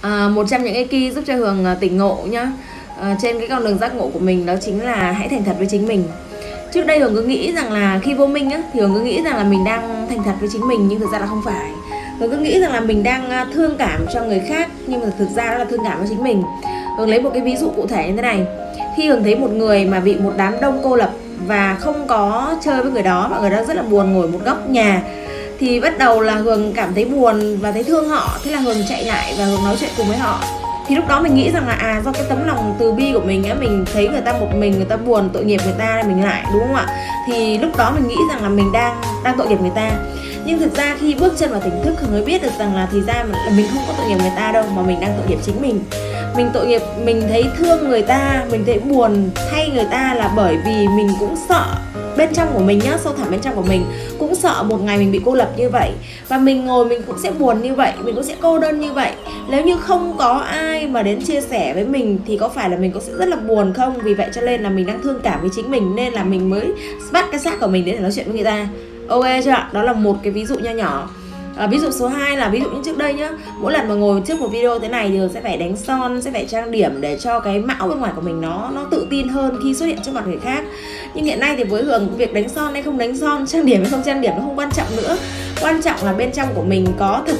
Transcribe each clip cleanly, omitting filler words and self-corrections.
Một trong những cái key giúp cho Hường tỉnh ngộ nhá, trên cái con đường giác ngộ của mình, đó chính là hãy thành thật với chính mình. Trước đây Hường cứ nghĩ rằng là khi vô minh á, thì Hường cứ nghĩ rằng là mình đang thành thật với chính mình, nhưng thực ra là không phải. Hường cứ nghĩ rằng là mình đang thương cảm cho người khác, nhưng mà thực ra đó là thương cảm với chính mình. Hường lấy một cái ví dụ cụ thể như thế này. Khi Hường thấy một người mà bị một đám đông cô lập và không có chơi với người đó, và người đó rất là buồn ngồi một góc nhà, thì bắt đầu là Hường cảm thấy buồn và thấy thương họ. Thế là Hường chạy lại và Hường nói chuyện cùng với họ. Thì lúc đó mình nghĩ rằng là do cái tấm lòng từ bi của mình á, mình thấy người ta một mình, người ta buồn, tội nghiệp người ta, mình lại, đúng không ạ? Thì lúc đó mình nghĩ rằng là mình đang tội nghiệp người ta. Nhưng thực ra khi bước chân vào tỉnh thức, Hường mới biết được rằng là thì ra là mình không có tội nghiệp người ta đâu, mà mình đang tội nghiệp chính mình. Mình tội nghiệp, mình thấy thương người ta, mình thấy buồn thay người ta là bởi vì mình cũng sợ bên trong của mình nhá, sâu thẳm bên trong của mình cũng sợ một ngày mình bị cô lập như vậy. Và mình ngồi mình cũng sẽ buồn như vậy, mình cũng sẽ cô đơn như vậy. Nếu như không có ai mà đến chia sẻ với mình thì có phải là mình cũng sẽ rất là buồn không? Vì vậy cho nên là mình đang thương cảm với chính mình, nên là mình mới bắt cái xác của mình để nói chuyện với người ta. Ok chưa ạ? Đó là một cái ví dụ nho nhỏ. Ví dụ số 2 là ví dụ như trước đây nhá, mỗi lần mà ngồi trước một video thế này thì sẽ phải đánh son, sẽ phải trang điểm để cho cái mạo bên ngoài của mình nó tự tin hơn khi xuất hiện trước mặt người khác. Nhưng hiện nay thì với Hường, việc đánh son hay không đánh son, trang điểm hay không trang điểm nó không quan trọng nữa. Quan trọng là bên trong của mình có thật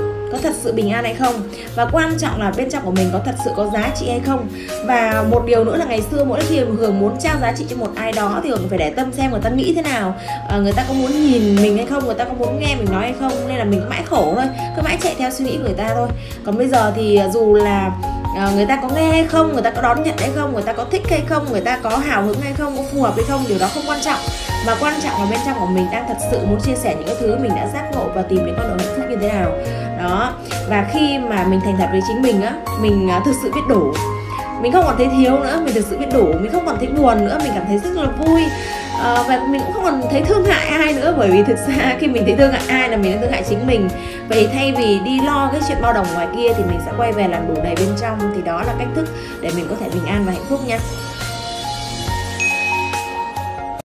sự bình an hay không, và quan trọng là bên trong của mình có thật sự có giá trị hay không. Và một điều nữa là ngày xưa mỗi khi Hường muốn trao giá trị cho một ai đó thì Hường phải để tâm xem người ta nghĩ thế nào, người ta có muốn nhìn mình hay không, người ta có muốn nghe mình nói hay không. Nên là mình cứ mãi khổ thôi, cứ mãi chạy theo suy nghĩ của người ta thôi. Còn bây giờ thì dù là người ta có nghe hay không, người ta có đón nhận hay không, người ta có thích hay không, người ta có hào hứng hay không, có phù hợp hay không, điều đó không quan trọng. Mà quan trọng là bên trong của mình đang thật sự muốn chia sẻ những cái thứ mình đã giác ngộ và tìm đến con đường hạnh phúc như thế nào đó. Và khi mà mình thành thật với chính mình á, mình thực sự biết đủ, mình không còn thấy thiếu nữa, mình thực sự biết đủ, mình không còn thấy buồn nữa, mình cảm thấy rất là vui. Và mình cũng không còn thấy thương hại ai nữa, bởi vì thực ra khi mình thấy thương hại ai là mình đang thương hại chính mình. Vậy thay vì đi lo cái chuyện bao đồng ngoài kia thì mình sẽ quay về làm đủ đầy bên trong. Thì đó là cách thức để mình có thể bình an và hạnh phúc nha.